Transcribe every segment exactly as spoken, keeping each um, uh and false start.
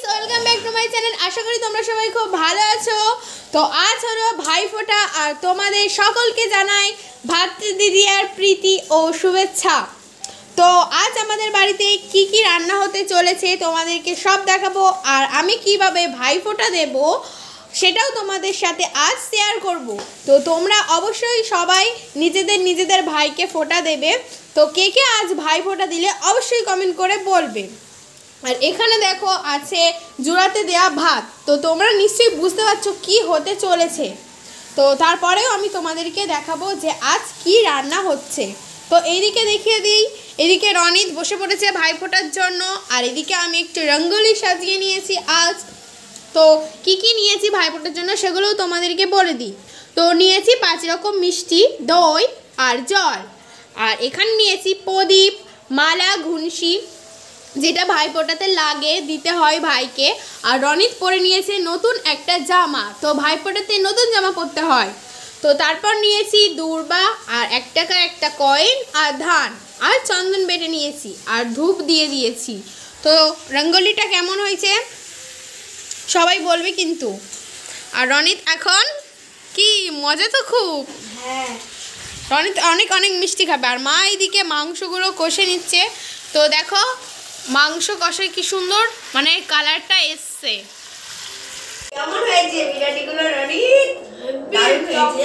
Guys, welcome back to my channel. আশা করি তোমরা সবাই খুব ভালো আছো। তো আজ হলো ভাইফোঁটা আর তোমাদের সকলকে জানাই ভাতৃদ্বিতীয়ার প্রীতি ও শুভেচ্ছা। তো আজ আমাদের বাড়িতে কি কি রান্না হতে চলেছে তোমাদেরকে সব দেখাবো, আর আমি কিভাবে ভাইফোঁটা দেব সেটাও তোমাদের সাথে আজ শেয়ার করব। তো তোমরা অবশ্যই সবাই নিজেদের নিজেদের ভাইকে ফোঁটা দেবে। তো কে কে আজ ভাইফোঁটা দিলে অবশ্যই কমেন্ট করে বলবে। আর এখানে দেখো আছে জোড়াতে দেয়া ভাত। তো তোমরা নিশ্চয়ই বুঝতে পারছো কি হতে চলেছে। তো তারপরেও আমি তোমাদেরকে দেখাবো যে আজ কি রান্না হচ্ছে। তো এইদিকে দেখিয়ে দিই, এদিকে রনিত বসে পড়েছে ভাইফোঁটার জন্য, আর এদিকে আমি একটু রঙ্গোলি সাজিয়ে নিয়েছি আজ। তো কি কি নিয়েছি ভাইফোঁটার জন্য সেগুলোও তোমাদেরকে বলে দিই। তো নিয়েছি পাঁচ রকম মিষ্টি, দই আর জল। আর এখানে নিয়েছি প্রদীপ, মালা, ঘুনসি, যেটা ভাইফোঁটাতে লাগে, দিতে হয় ভাইকে। আর রনিত পরে নিয়েছে নতুন একটা জামা। তো ভাইফোঁটাতে নতুন জামা পরতে হয়। তো তারপর নিয়েছি দূর্বা, আর এক টাকার একটা কয়েন, আর ধান, আর চন্দন বেটে নিয়েছি, আর ধূপ দিয়ে দিয়েছি। তো রঙ্গোলিটা কেমন হয়েছে সবাই বলবে কিন্তু। আর রনিত এখন কি মজা তো খুব। হ্যাঁ, রনিত অনেক অনেক মিষ্টি খাবে। আর মা এইদিকে মাংসগুলো কষে নিচ্ছে। তো দেখো মাংস কষে কি সুন্দর মানে কালারটা এসছে। কেমন হয়েছে বিরিয়ানিগুলো রনি? দারুণ হয়েছে।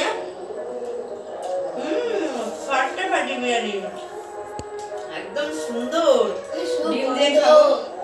হুম, ফাটাফাটি বিরিয়ানি, একদম সুন্দর। ডিম দিয়ে খাবো।